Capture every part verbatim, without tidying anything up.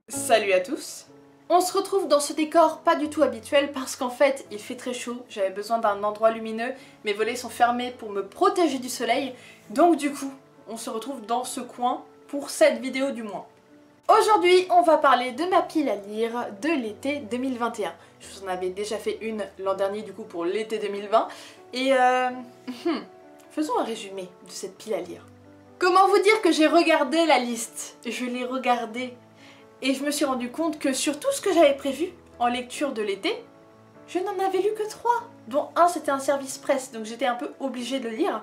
Salut à tous! On se retrouve dans ce décor pas du tout habituel parce qu'en fait il fait très chaud, j'avais besoin d'un endroit lumineux, mes volets sont fermés pour me protéger du soleil, donc du coup on se retrouve dans ce coin pour cette vidéo du moins. Aujourd'hui on va parler de ma pile à lire de l'été deux mille vingt et un. Je vous en avais déjà fait une l'an dernier du coup pour l'été deux mille vingt et euh... faisons un résumé de cette pile à lire. Comment vous dire que j'ai regardé la liste? Je l'ai regardée. Et je me suis rendu compte que sur tout ce que j'avais prévu en lecture de l'été, je n'en avais lu que trois, dont un c'était un service presse, donc j'étais un peu obligée de le lire.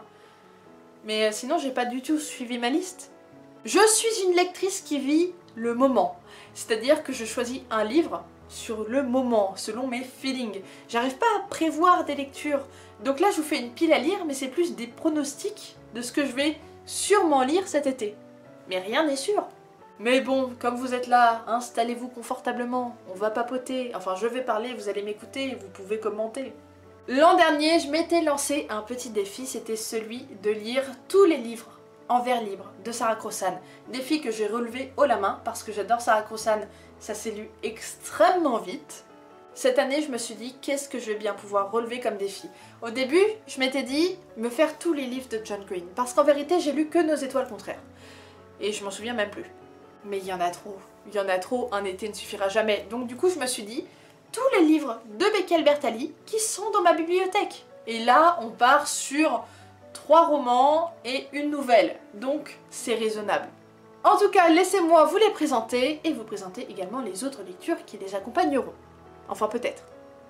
Mais sinon j'ai pas du tout suivi ma liste. Je suis une lectrice qui vit le moment, c'est-à-dire que je choisis un livre sur le moment, selon mes feelings. J'arrive pas à prévoir des lectures, donc là je vous fais une pile à lire, mais c'est plus des pronostics de ce que je vais sûrement lire cet été. Mais rien n'est sûr. Mais bon, comme vous êtes là, installez-vous confortablement, on va papoter, enfin je vais parler, vous allez m'écouter, vous pouvez commenter. L'an dernier, je m'étais lancé un petit défi, c'était celui de lire tous les livres en vers libre de Sarah Crossan. Défi que j'ai relevé haut la main parce que j'adore Sarah Crossan, ça s'est lu extrêmement vite. Cette année, je me suis dit, qu'est-ce que je vais bien pouvoir relever comme défi? Au début, je m'étais dit, me faire tous les livres de John Green, parce qu'en vérité, j'ai lu que Nos étoiles contraires. Et je m'en souviens même plus. Mais il y en a trop, il y en a trop, un été ne suffira jamais. Donc du coup je me suis dit, tous les livres de Becky Albertalli qui sont dans ma bibliothèque. Et là on part sur trois romans et une nouvelle, donc c'est raisonnable. En tout cas, laissez-moi vous les présenter et vous présenter également les autres lectures qui les accompagneront. Enfin peut-être,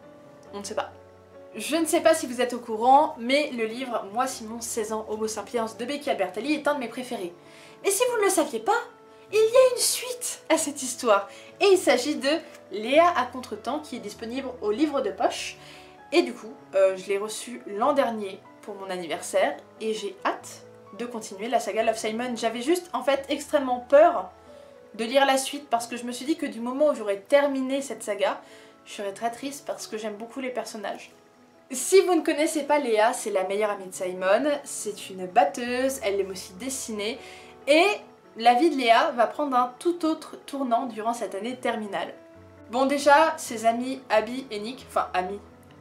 on ne sait pas. Je ne sais pas si vous êtes au courant, mais le livre Moi Simon, seize ans, Homo sapiens de Becky Albertalli est un de mes préférés. Mais si vous ne le saviez pas, il y a une suite à cette histoire, et il s'agit de Léa à contretemps qui est disponible au livre de poche, et du coup euh, je l'ai reçu l'an dernier pour mon anniversaire, et j'ai hâte de continuer la saga Love Simon. J'avais juste en fait extrêmement peur de lire la suite parce que je me suis dit que du moment où j'aurais terminé cette saga, je serais très triste parce que j'aime beaucoup les personnages. Si vous ne connaissez pas Léa, c'est la meilleure amie de Simon, c'est une batteuse, elle aime aussi dessiner, et la vie de Léa va prendre un tout autre tournant durant cette année terminale. Bon déjà, ses amis Abby et Nick, enfin amis,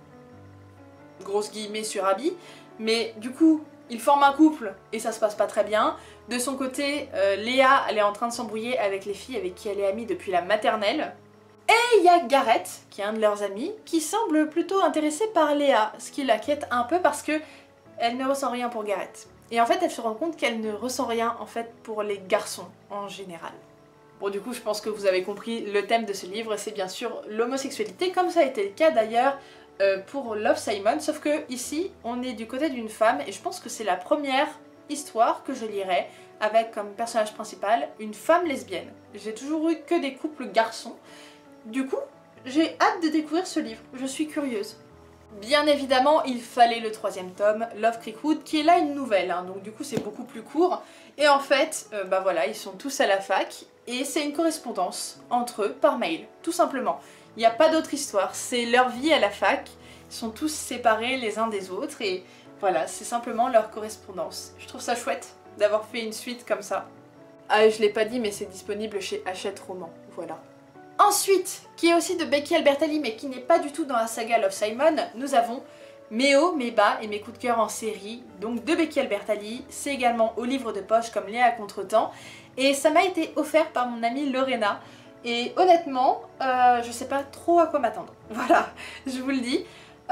grosse guillemets sur Abby, mais du coup, ils forment un couple et ça se passe pas très bien. De son côté, euh, Léa, elle est en train de s'embrouiller avec les filles avec qui elle est amie depuis la maternelle. Et il y a Gareth, qui est un de leurs amis, qui semble plutôt intéressé par Léa, ce qui l'inquiète un peu parce que elle ne ressent rien pour Gareth. Et en fait, elle se rend compte qu'elle ne ressent rien en fait pour les garçons en général. Bon, du coup, je pense que vous avez compris le thème de ce livre, c'est bien sûr l'homosexualité, comme ça a été le cas d'ailleurs euh, pour Love Simon, sauf que ici, on est du côté d'une femme, et je pense que c'est la première histoire que je lirai avec comme personnage principal une femme lesbienne. J'ai toujours eu que des couples garçons, du coup, j'ai hâte de découvrir ce livre, je suis curieuse. Bien évidemment, il fallait le troisième tome, Love Creekwood, qui est là une nouvelle, hein, donc du coup c'est beaucoup plus court. Et en fait, euh, bah voilà, ils sont tous à la fac, et c'est une correspondance entre eux par mail, tout simplement. Il n'y a pas d'autre histoire, c'est leur vie à la fac, ils sont tous séparés les uns des autres, et voilà, c'est simplement leur correspondance. Je trouve ça chouette d'avoir fait une suite comme ça. Ah, je l'ai pas dit, mais c'est disponible chez Hachette Roman, voilà. Ensuite, qui est aussi de Becky Albertalli mais qui n'est pas du tout dans la saga Love Simon, nous avons Mes hauts, mes bas et mes coups de cœur en série, donc de Becky Albertalli, c'est également au livre de poche comme Léa à contretemps, et ça m'a été offert par mon amie Lorena, et honnêtement, euh, je sais pas trop à quoi m'attendre, voilà, je vous le dis,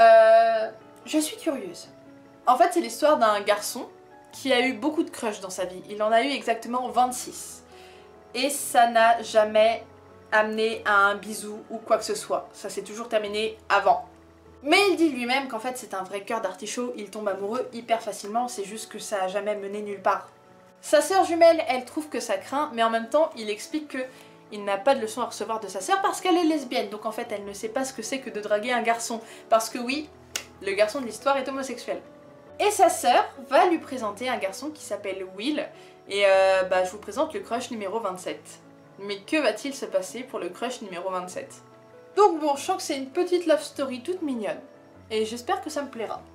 euh, je suis curieuse. En fait, c'est l'histoire d'un garçon qui a eu beaucoup de crushs dans sa vie, il en a eu exactement vingt-six, et ça n'a jamais amené à un bisou ou quoi que ce soit. Ça s'est toujours terminé avant. Mais il dit lui-même qu'en fait c'est un vrai cœur d'artichaut, il tombe amoureux hyper facilement, c'est juste que ça a jamais mené nulle part. Sa sœur jumelle, elle trouve que ça craint, mais en même temps il explique que il n'a pas de leçon à recevoir de sa sœur parce qu'elle est lesbienne, donc en fait elle ne sait pas ce que c'est que de draguer un garçon, parce que oui, le garçon de l'histoire est homosexuel. Et sa sœur va lui présenter un garçon qui s'appelle Will, et euh, bah je vous présente le crush numéro vingt-sept. Mais que va-t-il se passer pour le crush numéro vingt-sept? Donc bon, je sens que c'est une petite love story toute mignonne, et j'espère que ça me plaira.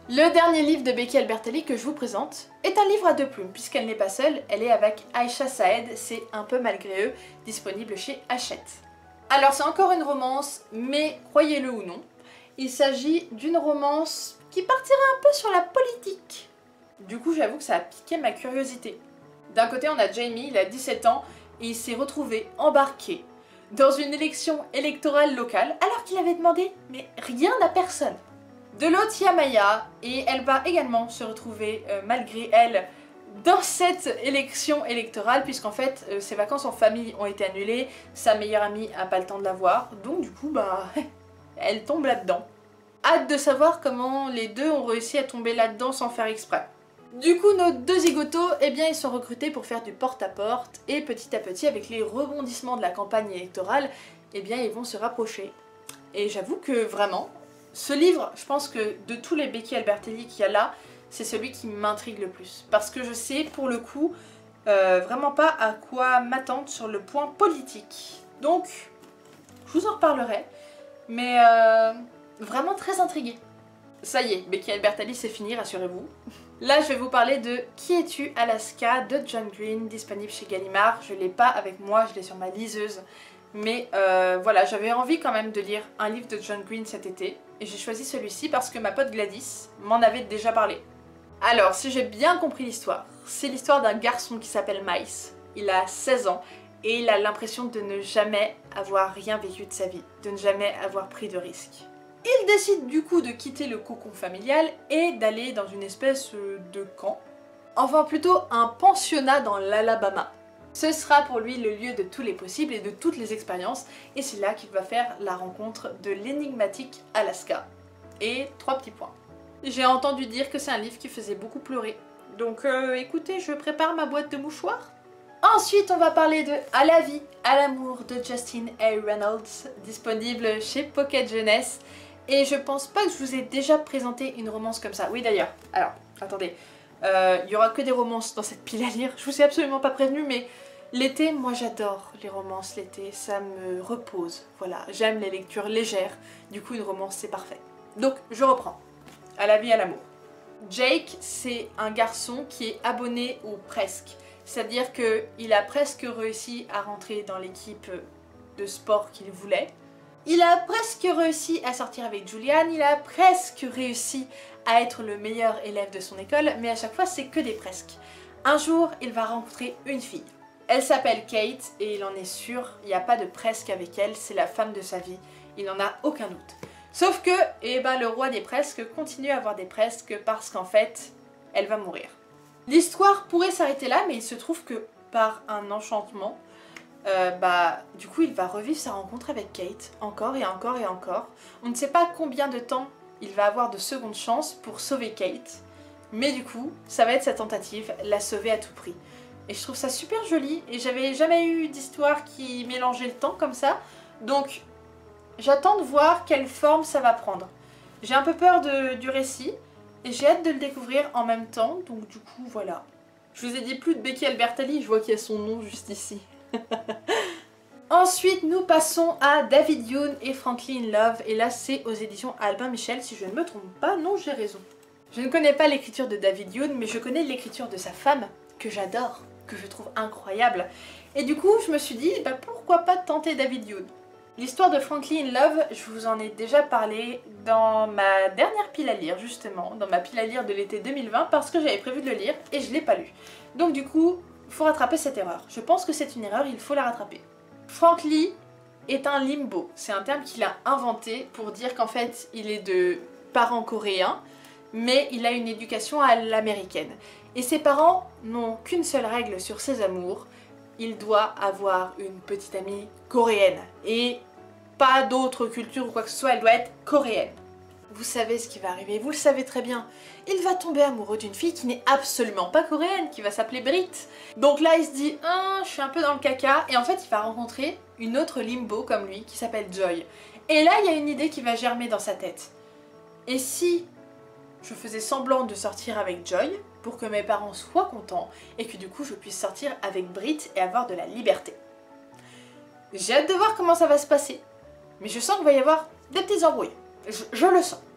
Le dernier livre de Becky Albertalli que je vous présente est un livre à deux plumes, puisqu'elle n'est pas seule, elle est avec Aïcha Saed, c'est Un peu malgré eux, disponible chez Hachette. Alors c'est encore une romance, mais croyez-le ou non, il s'agit d'une romance qui partirait un peu sur la politique. Du coup j'avoue que ça a piqué ma curiosité. D'un côté on a Jamie, il a dix-sept ans, et il s'est retrouvé embarqué dans une élection électorale locale, alors qu'il avait demandé mais rien à personne. De l'autre, il y a Maya, et elle va également se retrouver, euh, malgré elle, dans cette élection électorale, puisqu'en fait, euh, ses vacances en famille ont été annulées, sa meilleure amie n'a pas le temps de la voir, donc du coup, bah, elle tombe là-dedans. Hâte de savoir comment les deux ont réussi à tomber là-dedans sans faire exprès. Du coup, nos deux zigotos, eh bien, ils sont recrutés pour faire du porte-à-porte, et petit à petit, avec les rebondissements de la campagne électorale, eh bien, ils vont se rapprocher. Et j'avoue que vraiment, ce livre, je pense que de tous les Becky Albertalli qu'il y a là, c'est celui qui m'intrigue le plus. Parce que je sais, pour le coup, euh, vraiment pas à quoi m'attendre sur le point politique. Donc, je vous en reparlerai. Mais euh, vraiment très intriguée. Ça y est, Becky Albertalli, c'est fini, rassurez-vous. Là, je vais vous parler de Qui es-tu, Alaska de John Green, disponible chez Gallimard. Je l'ai pas avec moi, je l'ai sur ma liseuse. Mais euh, voilà, j'avais envie quand même de lire un livre de John Green cet été. Et j'ai choisi celui-ci parce que ma pote Gladys m'en avait déjà parlé. Alors, si j'ai bien compris l'histoire, c'est l'histoire d'un garçon qui s'appelle Miles. Il a seize ans et il a l'impression de ne jamais avoir rien vécu de sa vie, de ne jamais avoir pris de risque. Il décide du coup de quitter le cocon familial et d'aller dans une espèce de camp. Enfin plutôt un pensionnat dans l'Alabama. Ce sera pour lui le lieu de tous les possibles et de toutes les expériences, et c'est là qu'il va faire la rencontre de l'énigmatique Alaska. Et trois petits points. J'ai entendu dire que c'est un livre qui faisait beaucoup pleurer. Donc euh, écoutez, je prépare ma boîte de mouchoirs. Ensuite, on va parler de À la vie, à l'amour de Justin A. Reynolds, disponible chez Pocket Jeunesse. Et je pense pas que je vous ai déjà présenté une romance comme ça. Oui d'ailleurs, alors, attendez. Il euh, y aura que des romances dans cette pile à lire. Je vous ai absolument pas prévenu, mais l'été, moi j'adore les romances l'été, ça me repose, voilà, j'aime les lectures légères, du coup une romance c'est parfait. Donc je reprends, À la vie, à l'amour. Jake, c'est un garçon qui est abonné au presque, c'est-à-dire qu'il a presque réussi à rentrer dans l'équipe de sport qu'il voulait, il a presque réussi à sortir avec Julianne, il a presque réussi à être le meilleur élève de son école, mais à chaque fois c'est que des presque. Un jour, il va rencontrer une fille. Elle s'appelle Kate et il en est sûr, il n'y a pas de presque avec elle, c'est la femme de sa vie, il n'en a aucun doute. Sauf que, eh ben, le roi des presque continue à avoir des presque parce qu'en fait, elle va mourir. L'histoire pourrait s'arrêter là, mais il se trouve que par un enchantement, euh, bah, du coup il va revivre sa rencontre avec Kate, encore et encore et encore. On ne sait pas combien de temps il va avoir de secondes chances pour sauver Kate, mais du coup, ça va être sa tentative, la sauver à tout prix. Et je trouve ça super joli, et j'avais jamais eu d'histoire qui mélangeait le temps comme ça, donc j'attends de voir quelle forme ça va prendre. J'ai un peu peur de, du récit, et j'ai hâte de le découvrir en même temps, donc du coup voilà. Je vous ai dit plus de Becky Albertalli, je vois qu'il y a son nom juste ici. Ensuite, nous passons à David Yoon et Frankly in Love, et là c'est aux éditions Albin Michel, si je ne me trompe pas, non j'ai raison. Je ne connais pas l'écriture de David Yoon, mais je connais l'écriture de sa femme, que j'adore, que je trouve incroyable. Et du coup, je me suis dit, bah, pourquoi pas tenter David Yoon. L'histoire de Frankly in Love, je vous en ai déjà parlé dans ma dernière pile à lire, justement, dans ma pile à lire de l'été deux mille vingt, parce que j'avais prévu de le lire et je ne l'ai pas lu. Donc du coup, il faut rattraper cette erreur. Je pense que c'est une erreur, il faut la rattraper. Frankly est un limbo, c'est un terme qu'il a inventé pour dire qu'en fait, il est de parents coréens, mais il a une éducation à l'américaine. Et ses parents n'ont qu'une seule règle sur ses amours, il doit avoir une petite amie coréenne. Et pas d'autre culture ou quoi que ce soit, elle doit être coréenne. Vous savez ce qui va arriver, vous le savez très bien. Il va tomber amoureux d'une fille qui n'est absolument pas coréenne, qui va s'appeler Brit. Donc là il se dit, ah, je suis un peu dans le caca, et en fait il va rencontrer une autre limbo comme lui, qui s'appelle Joy. Et là il y a une idée qui va germer dans sa tête. Et si je faisais semblant de sortir avec Joy, pour que mes parents soient contents, et que du coup je puisse sortir avec Brit et avoir de la liberté. J'ai hâte de voir comment ça va se passer, mais je sens qu'il va y avoir des petites embrouilles. Je, je le sens.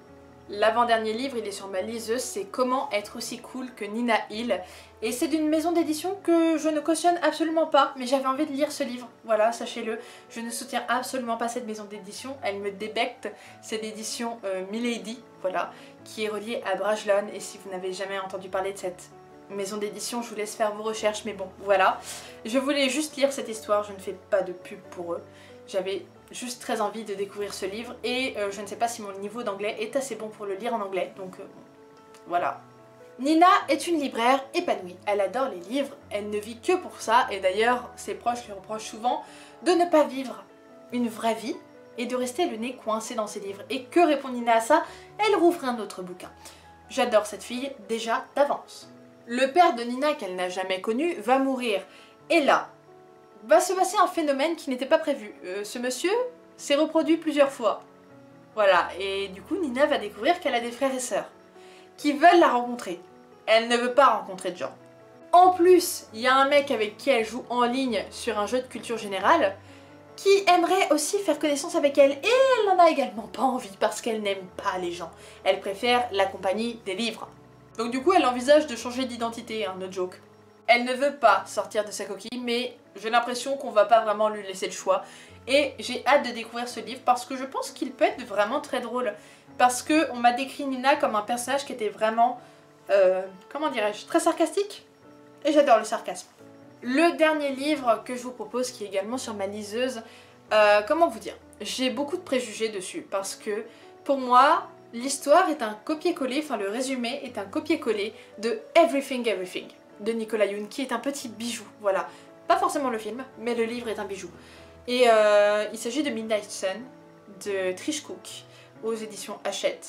L'avant-dernier livre, il est sur ma liseuse, c'est Comment être aussi cool que Nina Hill. Et c'est d'une maison d'édition que je ne cautionne absolument pas, mais j'avais envie de lire ce livre, voilà, sachez-le. Je ne soutiens absolument pas cette maison d'édition, elle me débecte. C'est l'édition euh, Milady, voilà, qui est reliée à Brajlon. Et si vous n'avez jamais entendu parler de cette maison d'édition, je vous laisse faire vos recherches, mais bon, voilà. Je voulais juste lire cette histoire, je ne fais pas de pub pour eux. J'avais juste très envie de découvrir ce livre et euh, je ne sais pas si mon niveau d'anglais est assez bon pour le lire en anglais, donc euh, voilà. Nina est une libraire épanouie, elle adore les livres, elle ne vit que pour ça et d'ailleurs ses proches lui reprochent souvent de ne pas vivre une vraie vie et de rester le nez coincé dans ses livres. Et que répond Nina à ça? Elle rouvre un autre bouquin. J'adore cette fille déjà d'avance. Le père de Nina qu'elle n'a jamais connu va mourir et là va se passer un phénomène qui n'était pas prévu. Euh, ce monsieur s'est reproduit plusieurs fois. Voilà, et du coup Nina va découvrir qu'elle a des frères et sœurs qui veulent la rencontrer. Elle ne veut pas rencontrer de gens. En plus, il y a un mec avec qui elle joue en ligne sur un jeu de culture générale qui aimerait aussi faire connaissance avec elle et elle n'en a également pas envie parce qu'elle n'aime pas les gens. Elle préfère la compagnie des livres. Donc du coup elle envisage de changer d'identité, hein, no joke. Elle ne veut pas sortir de sa coquille, mais j'ai l'impression qu'on va pas vraiment lui laisser le choix. Et j'ai hâte de découvrir ce livre parce que je pense qu'il peut être vraiment très drôle. Parce qu'on m'a décrit Nina comme un personnage qui était vraiment, euh, comment dirais-je, très sarcastique. Et j'adore le sarcasme. Le dernier livre que je vous propose, qui est également sur ma liseuse, euh, comment vous dire, j'ai beaucoup de préjugés dessus. Parce que pour moi, l'histoire est un copier-coller, enfin le résumé est un copier-coller de Everything Everything de Nicolas Yoon, qui est un petit bijou, voilà. Pas forcément le film, mais le livre est un bijou. Et euh, il s'agit de Midnight Sun, de Trish Cook, aux éditions Hachette.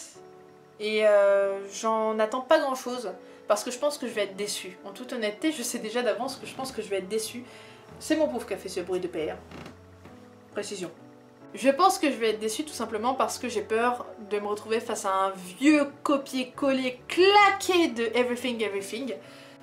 Et euh, j'en attends pas grand chose, parce que je pense que je vais être déçue. En toute honnêteté, je sais déjà d'avance que je pense que je vais être déçue. C'est mon pauvre qui a fait ce bruit de P R. Précision. Je pense que je vais être déçue tout simplement parce que j'ai peur de me retrouver face à un vieux copier-coller claqué de Everything Everything.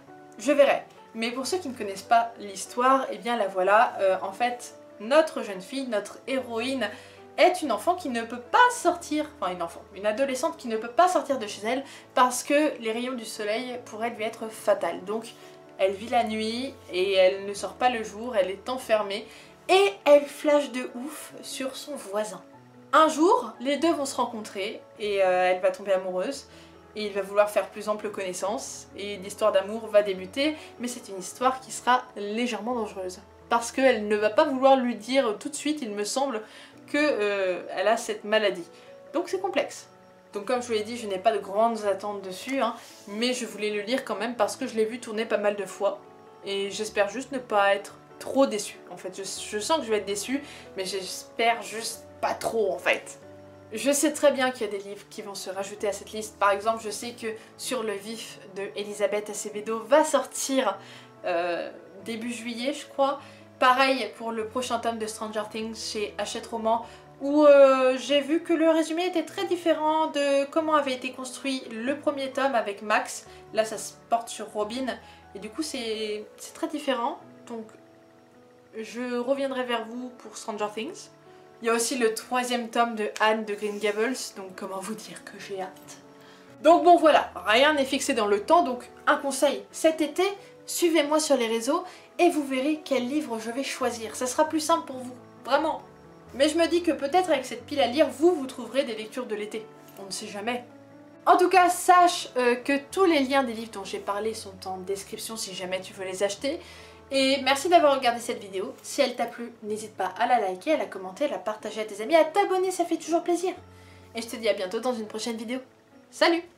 Je verrai. Mais pour ceux qui ne connaissent pas l'histoire, eh bien la voilà. Euh, en fait, notre jeune fille, notre héroïne, est une enfant qui ne peut pas sortir, enfin une enfant, une adolescente qui ne peut pas sortir de chez elle parce que les rayons du soleil pourraient lui être fatals. Donc elle vit la nuit et elle ne sort pas le jour, elle est enfermée et elle flash de ouf sur son voisin. Un jour, les deux vont se rencontrer et euh, elle va tomber amoureuse. Et il va vouloir faire plus ample connaissance, et l'histoire d'amour va débuter, mais c'est une histoire qui sera légèrement dangereuse. Parce qu'elle ne va pas vouloir lui dire tout de suite, il me semble, qu'elle euh, a cette maladie. Donc c'est complexe. Donc comme je vous l'ai dit, je n'ai pas de grandes attentes dessus, hein, mais je voulais le lire quand même parce que je l'ai vu tourner pas mal de fois. Et j'espère juste ne pas être trop déçue. En fait, je, je sens que je vais être déçue, mais j'espère juste pas trop en fait. Je sais très bien qu'il y a des livres qui vont se rajouter à cette liste. Par exemple, je sais que Sur le vif de Elisabeth Acevedo va sortir euh, début juillet, je crois. Pareil pour le prochain tome de Stranger Things chez Hachette Roman, où euh, j'ai vu que le résumé était très différent de comment avait été construit le premier tome avec Max. Là, ça se porte sur Robin, et du coup, c'est très différent. Donc, je reviendrai vers vous pour Stranger Things. Il y a aussi le troisième tome de Anne de Green Gables, donc comment vous dire que j'ai hâte. Donc bon voilà, rien n'est fixé dans le temps, donc un conseil, cet été, suivez-moi sur les réseaux et vous verrez quel livre je vais choisir. Ça sera plus simple pour vous, vraiment. Mais je me dis que peut-être avec cette pile à lire, vous, vous trouverez des lectures de l'été. On ne sait jamais. En tout cas, sache euh, que tous les liens des livres dont j'ai parlé sont en description si jamais tu veux les acheter. Et merci d'avoir regardé cette vidéo. Si elle t'a plu, n'hésite pas à la liker, à la commenter, à la partager à tes amis, à t'abonner, ça fait toujours plaisir. Et je te dis à bientôt dans une prochaine vidéo. Salut!